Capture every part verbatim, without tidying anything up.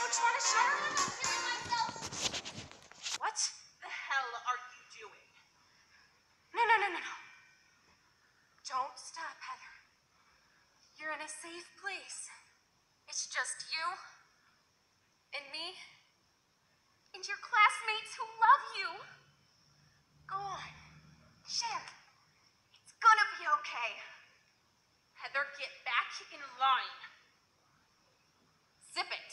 Don't you want to shower? I'm not feeling myself. What the hell are you doing? No, no, no, no, no. Don't stop, Heather. You're in a safe place. It's just you and me and your classmates who love you. Go on. Share. It's gonna be okay. Heather, get back in line. Zip it.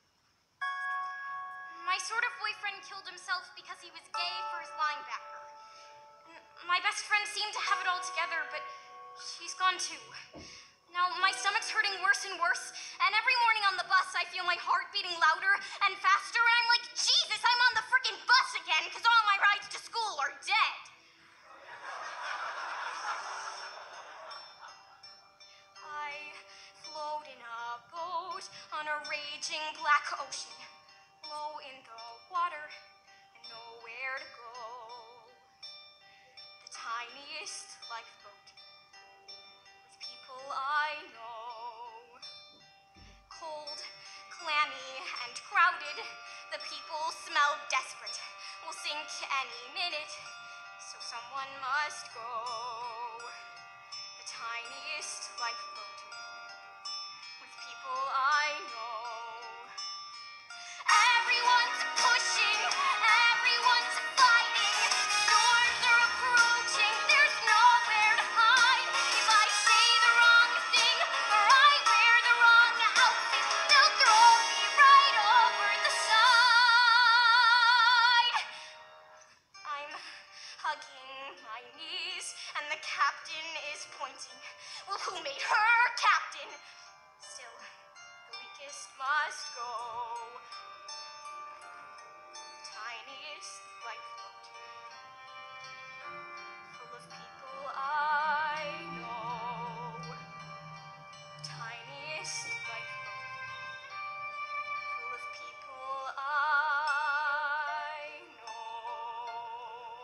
My sort of boyfriend killed himself because he was gay for his linebacker. And my best friend seemed to have it all together, but she's gone too. Now my stomach's hurting worse and worse, and every morning on the bus I feel my heart beating louder and faster, and I'm like, Jesus, I'm on the frickin' bus again, because all my rides to school are dead. I float in a boat on a raging black ocean, low in the water and nowhere to go. The tiniest lifeboat with people I know. Cold, clammy, and crowded, the people smell desperate, will sink any minute, so someone must go. The tiniest lifeboat with people I know. Everyone's pushing, everyone's fighting, storms are approaching, there's nowhere to hide. If I say the wrong thing or I wear the wrong outfit, they'll throw me right over the side. I'm hugging my knees and the captain is pointing. Well, who made her captain? Still, the weakest must go. Tiniest lifeboat, full of people I know. Tiniest lifeboat, full of people I know.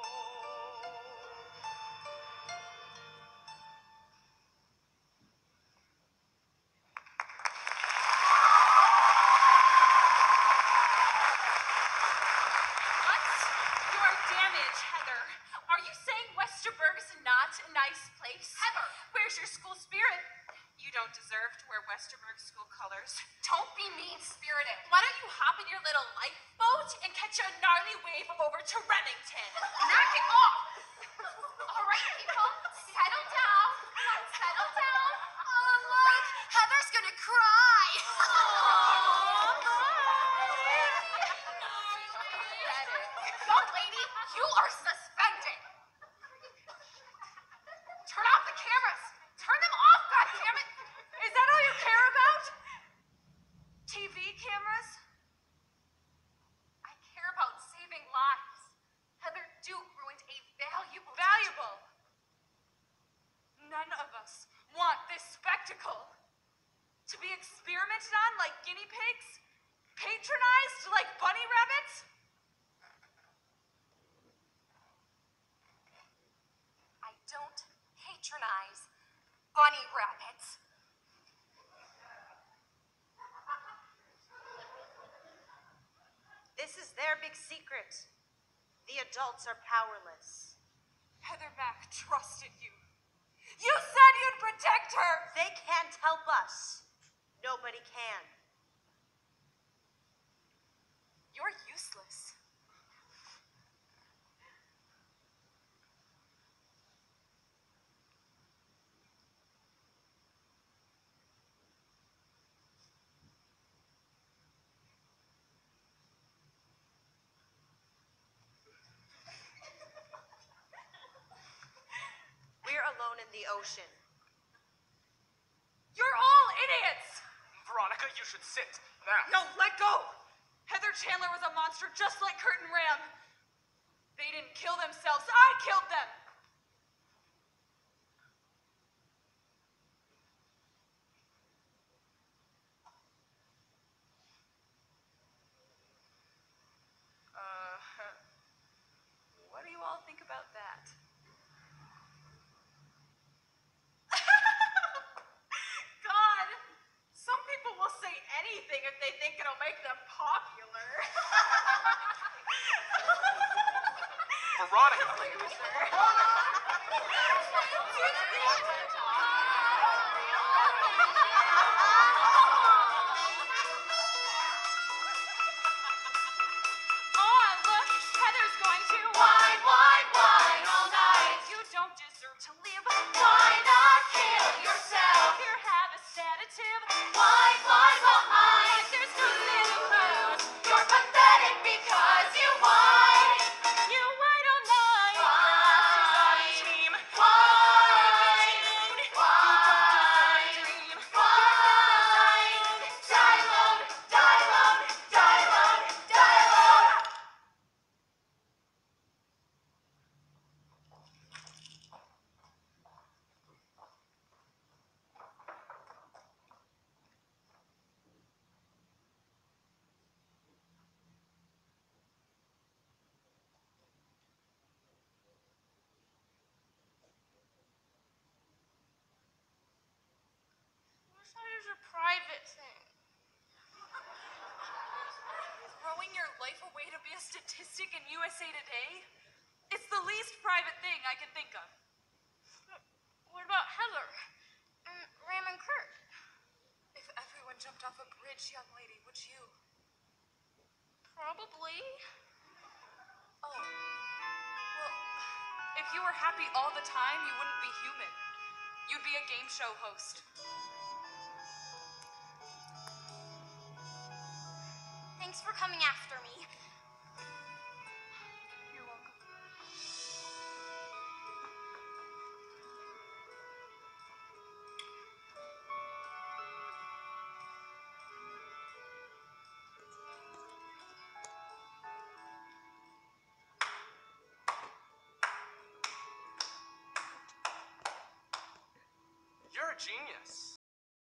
What? You are damaged, Heather. Are you saying Westerberg's not a nice place? Heather! Where's your school spirit? You don't deserve to wear Westerberg school colors. Don't be mean-spirited. Why don't you hop in your little lifeboat and catch a gnarly wave over to Remington? Knock it off! All right, people, settle down. Settle down. Oh, look, Heather's gonna cry. Young lady, you are suspended. Turn off the cameras. Turn them off, goddammit. Is that all you care about? T V cameras? I care about saving lives. Heather Duke ruined a valuable... Valuable? None of us want this spectacle. To be experimented on like guinea pigs? Patronized like bunny rabbits? I don't patronize bunny rabbits. This is their big secret. The adults are powerless. Heather Mack trusted you. You said you'd protect her! They can't help us. Nobody can. You're useless. We're alone in the ocean. You're all idiots! Veronica, you should sit. Now. No, let go! Heather Chandler was a monster just like Kurt and Ram. They didn't kill themselves. I killed them! Uh, what do you all think about that? God, some people will say anything if they think it'll make them pop. Oh, look, Heather's going to wine, wine, wine all night. You don't deserve to live. Why not kill yourself? Here, have a sedative. Wine, wine, wine. There's nothing to lose. You're pathetic because you whine. You whine all night. Wine, team. Wine, wine, dream. Wine, die alone, die alone, die alone, die alone. Suicide is a private thing. Throwing your life away to be a statistic in U S A Today? It's the least private thing I can think of. What about Heather? And Ram and Kurt? If everyone jumped off a bridge, young lady, would you? Probably. Oh. Well, if you were happy all the time, you wouldn't be human. You'd be a game show host. Thanks for coming after me. You're welcome. You're a genius.